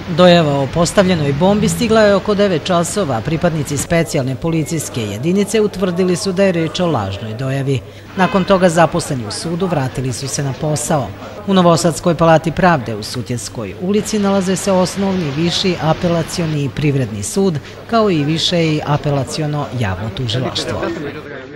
Dojava o postavljenoj bombi stigla je oko 9 časova. Pripadnici specijalne policijske jedinice utvrdili su da je reč o lažnoj dojavi. Nakon toga zaposleni u sudu vratili su se na posao. U Novosadskoj palati pravde u Sutjeskoj ulici nalaze se osnovni, viši, apelacioni i privredni sud, kao i više i apelaciono javno tužilaštvo.